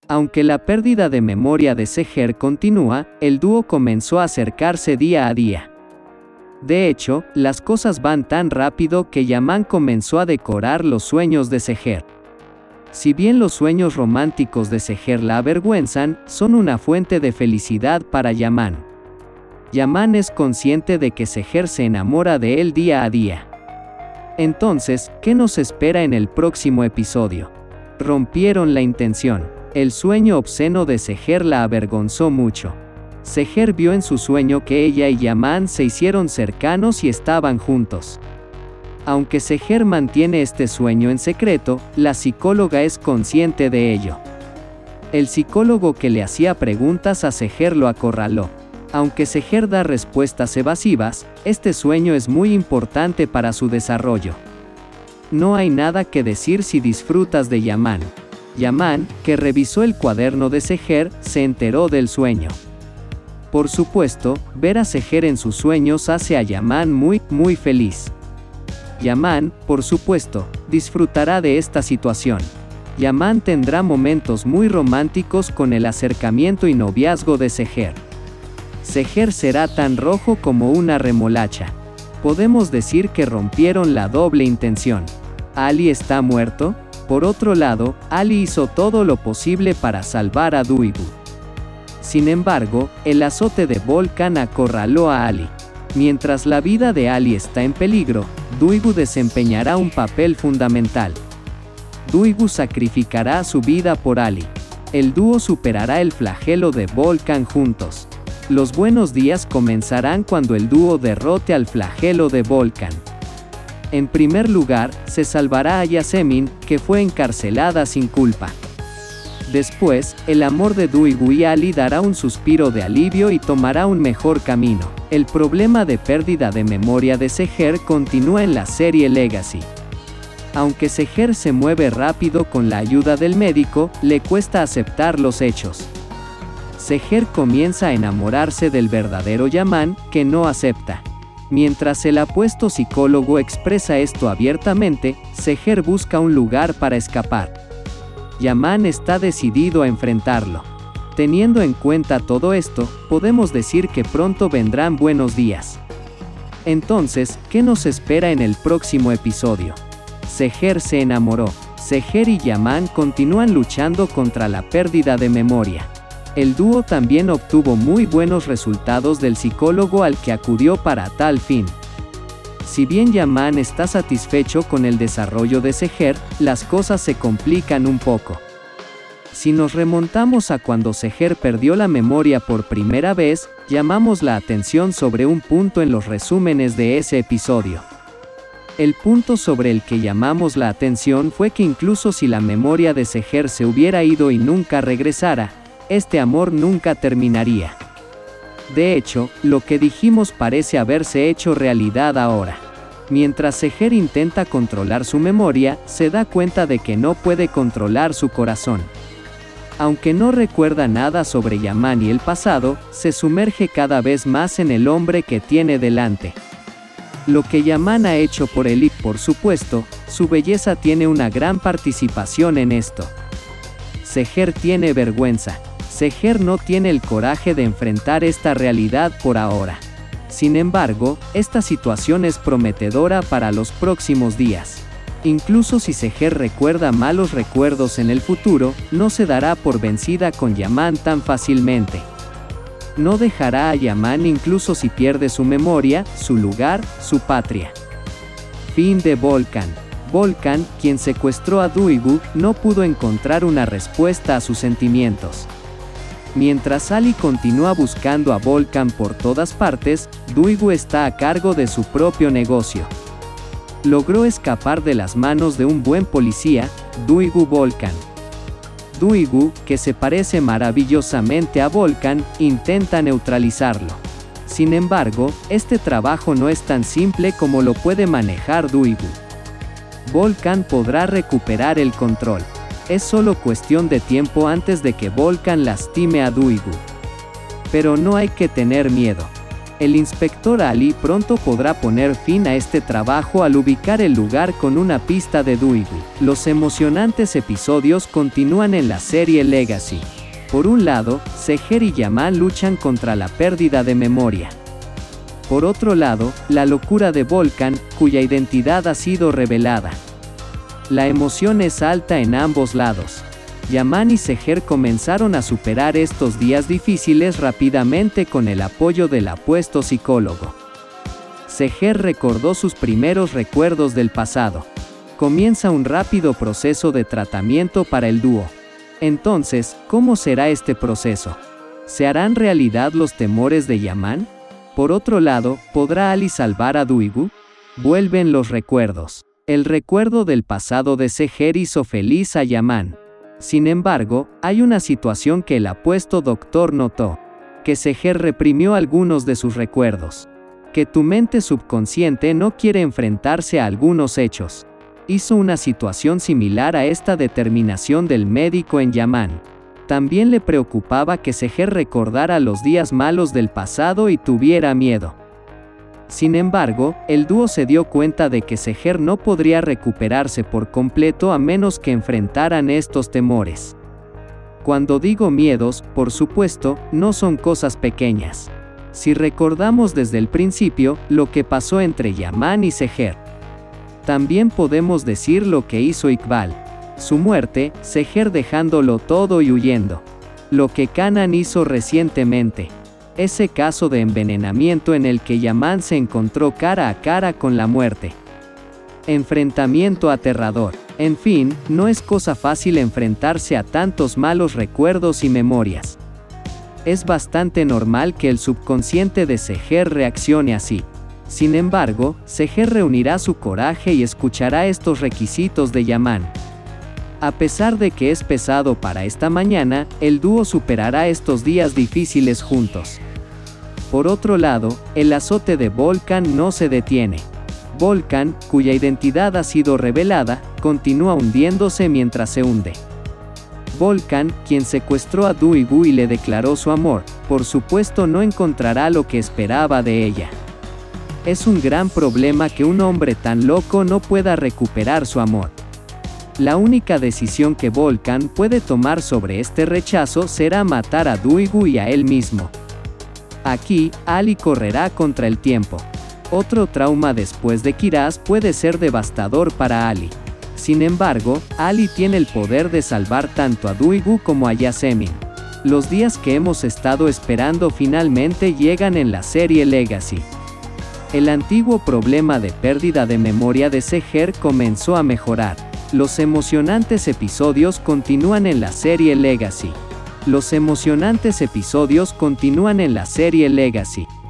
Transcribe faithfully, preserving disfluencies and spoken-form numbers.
Aunque la pérdida de memoria de Sejer continúa, el dúo comenzó a acercarse día a día. De hecho, las cosas van tan rápido que Yaman comenzó a decorar los sueños de Sejer. Si bien los sueños románticos de Sejer la avergüenzan, son una fuente de felicidad para Yaman. Yaman es consciente de que Sejer se enamora de él día a día. Entonces, ¿qué nos espera en el próximo episodio? Rompieron la intención. El sueño obsceno de Sejer la avergonzó mucho. Sejer vio en su sueño que ella y Yaman se hicieron cercanos y estaban juntos. Aunque Sejer mantiene este sueño en secreto, la psicóloga es consciente de ello. El psicólogo que le hacía preguntas a Sejer lo acorraló. Aunque Sejer da respuestas evasivas, este sueño es muy importante para su desarrollo. No hay nada que decir si disfrutas de Yaman. Yaman, que revisó el cuaderno de Sejer, se enteró del sueño. Por supuesto, ver a Sejer en sus sueños hace a Yaman muy, muy feliz. Yaman, por supuesto, disfrutará de esta situación. Yaman tendrá momentos muy románticos con el acercamiento y noviazgo de Sejer. Sejer será tan rojo como una remolacha. Podemos decir que rompieron la doble intención. ¿Ali está muerto? Por otro lado, Ali hizo todo lo posible para salvar a Duygu. Sin embargo, el azote de Volkan acorraló a Ali. Mientras la vida de Ali está en peligro, Duygu desempeñará un papel fundamental. Duygu sacrificará su vida por Ali. El dúo superará el flagelo de Volkan juntos. Los buenos días comenzarán cuando el dúo derrote al flagelo de Volkan. En primer lugar, se salvará a Yasemin, que fue encarcelada sin culpa. Después, el amor de Duygu y Ali dará un suspiro de alivio y tomará un mejor camino. El problema de pérdida de memoria de Sejer continúa en la serie Legacy. Aunque Sejer se mueve rápido con la ayuda del médico, le cuesta aceptar los hechos. Sejer comienza a enamorarse del verdadero Yaman, que no acepta. Mientras el apuesto psicólogo expresa esto abiertamente, Sejer busca un lugar para escapar. Yaman está decidido a enfrentarlo. Teniendo en cuenta todo esto, podemos decir que pronto vendrán buenos días. Entonces, ¿qué nos espera en el próximo episodio? Sejer se enamoró. Sejer y Yaman continúan luchando contra la pérdida de memoria. El dúo también obtuvo muy buenos resultados del psicólogo al que acudió para tal fin. Si bien Yaman está satisfecho con el desarrollo de Sejer, las cosas se complican un poco. Si nos remontamos a cuando Sejer perdió la memoria por primera vez, llamamos la atención sobre un punto en los resúmenes de ese episodio. El punto sobre el que llamamos la atención fue que incluso si la memoria de Sejer se hubiera ido y nunca regresara, este amor nunca terminaría. De hecho, lo que dijimos parece haberse hecho realidad ahora. Mientras Sejer intenta controlar su memoria, se da cuenta de que no puede controlar su corazón. Aunque no recuerda nada sobre Yaman y el pasado, se sumerge cada vez más en el hombre que tiene delante. Lo que Yaman ha hecho por él y, por supuesto, su belleza tiene una gran participación en esto. Sejer tiene vergüenza. Sejer no tiene el coraje de enfrentar esta realidad por ahora. Sin embargo, esta situación es prometedora para los próximos días. Incluso si Sejer recuerda malos recuerdos en el futuro, no se dará por vencida con Yaman tan fácilmente. No dejará a Yaman incluso si pierde su memoria, su lugar, su patria. Fin de Volkan. Volkan, quien secuestró a Duygu, no pudo encontrar una respuesta a sus sentimientos. Mientras Ali continúa buscando a Volkan por todas partes, Duygu está a cargo de su propio negocio. Logró escapar de las manos de un buen policía, Duygu Volkan. Duygu, que se parece maravillosamente a Volkan, intenta neutralizarlo. Sin embargo, este trabajo no es tan simple como lo puede manejar Duygu. Volkan podrá recuperar el control. Es solo cuestión de tiempo antes de que Volkan lastime a Duygu. Pero no hay que tener miedo. El inspector Ali pronto podrá poner fin a este trabajo al ubicar el lugar con una pista de Doigu. Los emocionantes episodios continúan en la serie Legacy. Por un lado, Seher y Yaman luchan contra la pérdida de memoria. Por otro lado, la locura de Volkan, cuya identidad ha sido revelada. La emoción es alta en ambos lados. Yaman y Seher comenzaron a superar estos días difíciles rápidamente con el apoyo del apuesto psicólogo. Seher recordó sus primeros recuerdos del pasado. Comienza un rápido proceso de tratamiento para el dúo. Entonces, ¿cómo será este proceso? ¿Se harán realidad los temores de Yaman? Por otro lado, ¿podrá Ali salvar a Doigu? Vuelven los recuerdos. El recuerdo del pasado de Seher hizo feliz a Yaman. Sin embargo, hay una situación que el apuesto doctor notó. Que Seher reprimió algunos de sus recuerdos. Que tu mente subconsciente no quiere enfrentarse a algunos hechos. Hizo una situación similar a esta determinación del médico en Yaman. También le preocupaba que Seher recordara los días malos del pasado y tuviera miedo. Sin embargo, el dúo se dio cuenta de que Seher no podría recuperarse por completo a menos que enfrentaran estos temores. Cuando digo miedos, por supuesto, no son cosas pequeñas. Si recordamos desde el principio, lo que pasó entre Yaman y Seher. También podemos decir lo que hizo Iqbal. Su muerte, Seher dejándolo todo y huyendo. Lo que Kanan hizo recientemente. Ese caso de envenenamiento en el que Yaman se encontró cara a cara con la muerte. Enfrentamiento aterrador. En fin, no es cosa fácil enfrentarse a tantos malos recuerdos y memorias. Es bastante normal que el subconsciente de Seher reaccione así. Sin embargo, Seher reunirá su coraje y escuchará estos requisitos de Yaman. A pesar de que es pesado para esta mañana, el dúo superará estos días difíciles juntos. Por otro lado, el azote de Volkan no se detiene. Volkan, cuya identidad ha sido revelada, continúa hundiéndose mientras se hunde. Volkan, quien secuestró a Doigu y le declaró su amor, por supuesto no encontrará lo que esperaba de ella. Es un gran problema que un hombre tan loco no pueda recuperar su amor. La única decisión que Volkan puede tomar sobre este rechazo será matar a Doigu y a él mismo. Aquí, Ali correrá contra el tiempo. Otro trauma después de Kiraz puede ser devastador para Ali. Sin embargo, Ali tiene el poder de salvar tanto a Doigu como a Yasemin. Los días que hemos estado esperando finalmente llegan en la serie Legacy. El antiguo problema de pérdida de memoria de Seher comenzó a mejorar. Los emocionantes episodios continúan en la serie Legacy. Los emocionantes episodios continúan en la serie Legacy.